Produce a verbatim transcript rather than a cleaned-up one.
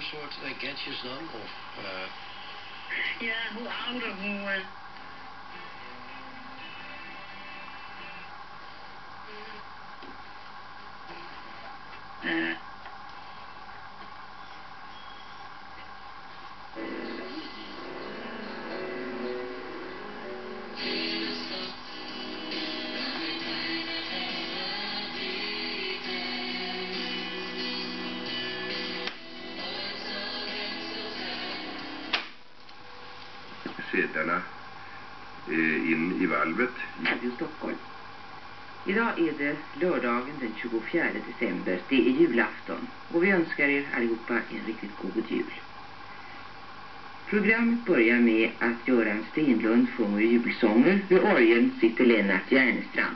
voor soort uh, gadgets dan? Of, uh... Ja, hoe ouder, hoe... Uh... Uh... sedlarna in i valvet. Radio Stockholm. Idag är det lördagen den tjugofjärde december. Det är julafton. Och vi önskar er allihopa en riktigt god jul. Programmet börjar med att Göran Stenlund sjunger julsånger. Vid orgeln sitter Lennart Järnestrand.